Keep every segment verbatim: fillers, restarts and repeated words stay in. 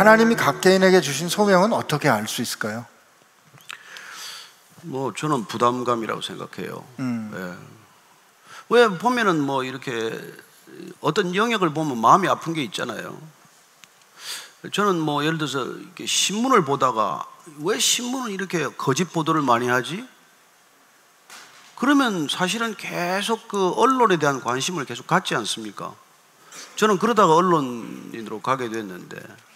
하나님이 각 개인에게 주신 소명은 어떻게 알 수 있을까요? 뭐 저는 부담감이라고 생각해요. 음. 예. 왜 보면은 뭐 이렇게 어떤 영역을 보면 마음이 아픈 게 있잖아요. 저는 뭐 예를 들어서 이렇게 신문을 보다가 왜 신문은 이렇게 거짓 보도를 많이 하지? 그러면 사실은 계속 그 언론에 대한 관심을 계속 갖지 않습니까? 저는 그러다가 언론인으로 가게 됐는데,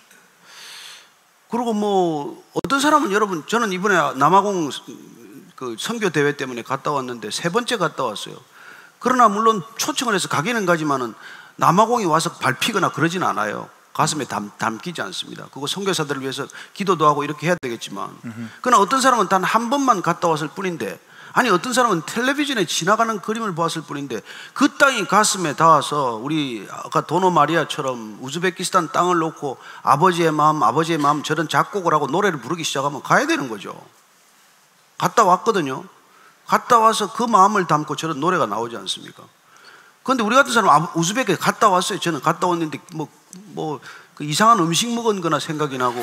그리고 뭐 어떤 사람은, 여러분 저는 이번에 남아공 그 선교 대회 때문에 갔다 왔는데 세 번째 갔다 왔어요. 그러나 물론 초청을 해서 가기는 가지만은 남아공이 와서 밟히거나 그러진 않아요. 가슴에 담, 담기지 않습니다. 그거 선교사들을 위해서 기도도 하고 이렇게 해야 되겠지만, 그러나 어떤 사람은 단 한 번만 갔다 왔을 뿐인데, 아니 어떤 사람은 텔레비전에 지나가는 그림을 보았을 뿐인데 그 땅이 가슴에 닿아서, 우리 아까 도노 마리아처럼 우즈베키스탄 땅을 놓고 아버지의 마음 아버지의 마음 저런 작곡을 하고 노래를 부르기 시작하면 가야 되는 거죠. 갔다 왔거든요. 갔다 와서 그 마음을 담고 저런 노래가 나오지 않습니까? 그런데 우리 같은 사람은 우즈베키에 갔다 왔어요. 저는 갔다 왔는데 뭐, 뭐 그 이상한 음식 먹은 거나 생각이 나고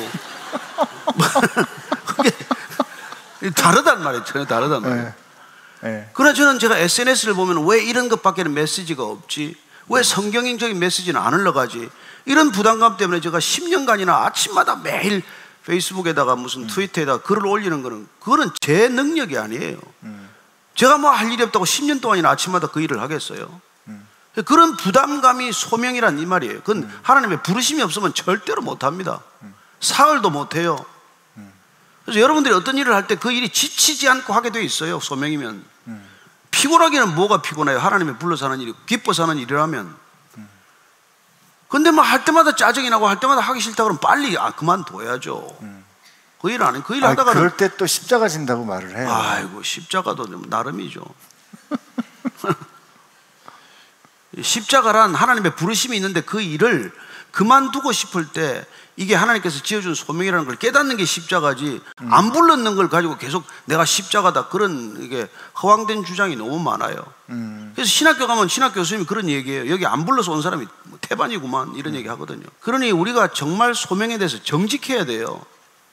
그게 다르단 말이에요. 전혀 다르단 말이에요. 네. 네. 그러나 저는 제가 에스엔에스를 보면 왜 이런 것밖에는 메시지가 없지? 왜 성경적인 메시지는 안 흘러가지? 이런 부담감 때문에 제가 십 년간이나 아침마다 매일 페이스북에다가 무슨 트위터에다가 글을 올리는 거는, 그거는 제 능력이 아니에요. 음. 제가 뭐 할 일이 없다고 십 년 동안이나 아침마다 그 일을 하겠어요? 음. 그런 부담감이 소명이란 이 말이에요. 그건 음. 하나님의 부르심이 없으면 절대로 못합니다. 음. 사흘도 못해요. 음. 그래서 여러분들이 어떤 일을 할 때 그 일이 지치지 않고 하게 돼 있어요. 소명이면. 음. 피곤하기는 뭐가 피곤해요? 하나님의 불러서 하는 일이, 기뻐서 하는 일이라면. 근데 뭐 할 때마다 짜증이 나고 할 때마다 하기 싫다 그러면 빨리 아 그만둬야죠. 음. 그 일 안 해. 그 일 하다가 그럴 때 또 십자가 진다고 말을 해요. 아이고, 십자가도 좀 나름이죠. 십자가란 하나님의 부르심이 있는데 그 일을 그만두고 싶을 때 이게 하나님께서 지어준 소명이라는 걸 깨닫는 게 십자가지, 음. 안 불렀는 걸 가지고 계속 내가 십자가다, 그런 이게 허황된 주장이 너무 많아요. 음. 그래서 신학교 가면 신학 교수님이 그런 얘기해요. 여기 안 불러서 온 사람이 태반이구만, 이런 음. 얘기 하거든요. 그러니 우리가 정말 소명에 대해서 정직해야 돼요.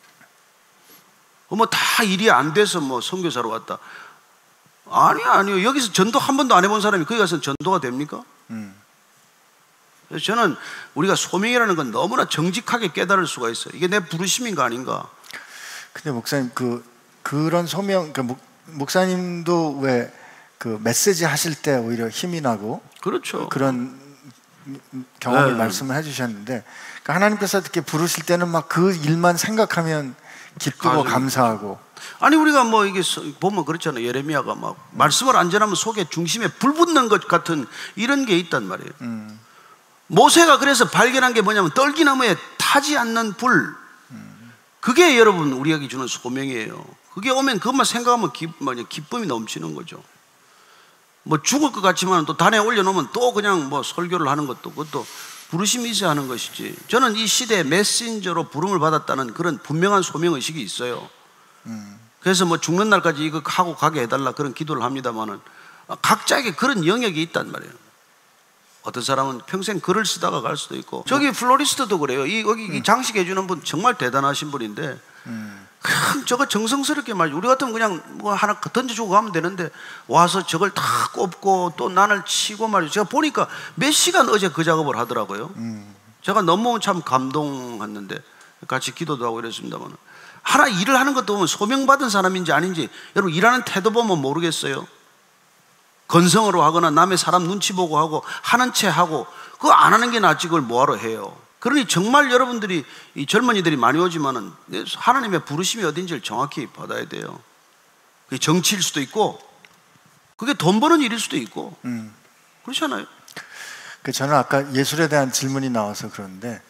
뭐 다 일이 안 돼서 뭐 선교사로 왔다. 아니요, 아니요. 여기서 전도 한 번도 안 해본 사람이 거기 가서 전도가 됩니까? 음. 그래서 저는 우리가 소명이라는 건 너무나 정직하게 깨달을 수가 있어요. 이게 내 부르심인가 아닌가. 근데 목사님, 그 그런 소명, 그 목, 목사님도 왜 그 메시지 하실 때 오히려 힘이 나고, 그렇죠. 그런 경험을 네. 말씀을 해주셨는데, 그러니까 하나님께서 이렇게 부르실 때는 막 그 일만 생각하면 기쁘고 가슴. 감사하고. 아니 우리가 뭐 이게 보면 그렇잖아요. 예레미야가 막 음. 말씀을 안 전하면 속에 중심에 불 붙는 것 같은 이런 게 있단 말이에요. 음. 모세가 그래서 발견한 게 뭐냐면 떨기나무에 타지 않는 불. 음. 그게 여러분 우리에게 주는 소명이에요. 그게 오면 그것만 생각하면 기, 기쁨이 넘치는 거죠. 뭐 죽을 것 같지만 또 단에 올려놓으면 또 그냥 뭐 설교를 하는 것도, 그것도 부르심이 있어야 하는 것이지. 저는 이 시대에 메신저로 부름을 받았다는 그런 분명한 소명의식이 있어요. 음. 그래서 뭐 죽는 날까지 이거 하고 가게 해달라 그런 기도를 합니다만은 각자에게 그런 영역이 있단 말이에요. 어떤 사람은 평생 글을 쓰다가 갈 수도 있고, 저기 플로리스트도 그래요. 이 여기 음. 장식해 주는 분 정말 대단하신 분인데 음. 그냥 저거 정성스럽게 말이죠. 우리 같으면 그냥 뭐 하나 던져주고 가면 되는데 와서 저걸 다 꼽고 또 난을 치고 말이죠. 제가 보니까 몇 시간 어제 그 작업을 하더라고요. 음. 제가 너무 참 감동했는데 같이 기도도 하고 이랬습니다만, 하나 일을 하는 것도 보면 소명받은 사람인지 아닌지 여러분 일하는 태도 보면 모르겠어요. 건성으로 하거나 남의 사람 눈치 보고 하고 하는 채 하고, 그거 안 하는 게 낫지 그걸 뭐하러 해요. 그러니 정말 여러분들이, 이 젊은이들이 많이 오지만은 하나님의 부르심이 어딘지를 정확히 받아야 돼요. 그게 정치일 수도 있고 그게 돈 버는 일일 수도 있고 음. 그렇잖아요. 그 저는 아까 예술에 대한 질문이 나와서 그런데,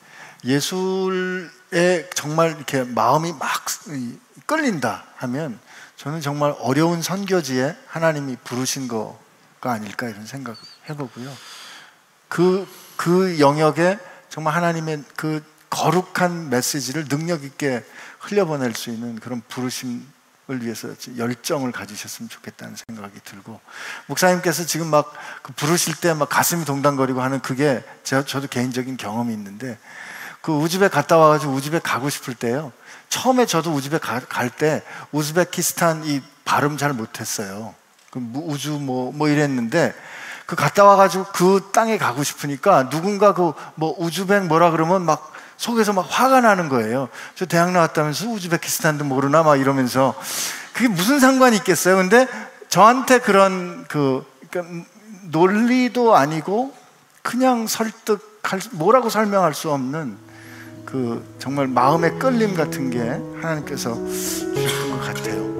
예술에 정말 이렇게 마음이 막 끌린다 하면 저는 정말 어려운 선교지에 하나님이 부르신 거가 아닐까 이런 생각 해보고요. 그, 그 영역에 정말 하나님의 그 거룩한 메시지를 능력 있게 흘려보낼 수 있는 그런 부르심을 위해서 열정을 가지셨으면 좋겠다는 생각이 들고, 목사님께서 지금 막 그 부르실 때 막 가슴이 동당거리고 하는 그게 제가, 저도 개인적인 경험이 있는데, 그 우즈벡 갔다 와가지고 우즈벡 가고 싶을 때요. 처음에 저도 우즈벡 갈 때 우즈베키스탄 이 발음 잘 못했어요. 그 우주 뭐, 뭐 이랬는데 그 갔다 와가지고 그 땅에 가고 싶으니까 누군가 그 뭐 우즈벡 뭐라 그러면 막 속에서 막 화가 나는 거예요. 저 대학 나왔다면서 우즈베키스탄도 모르나 막 이러면서 그게 무슨 상관이 있겠어요. 근데 저한테 그런 그 그러니까 논리도 아니고 그냥 설득할 뭐라고 설명할 수 없는 그 정말 마음의 끌림 같은 게 하나님께서 주셨던 것 같아요.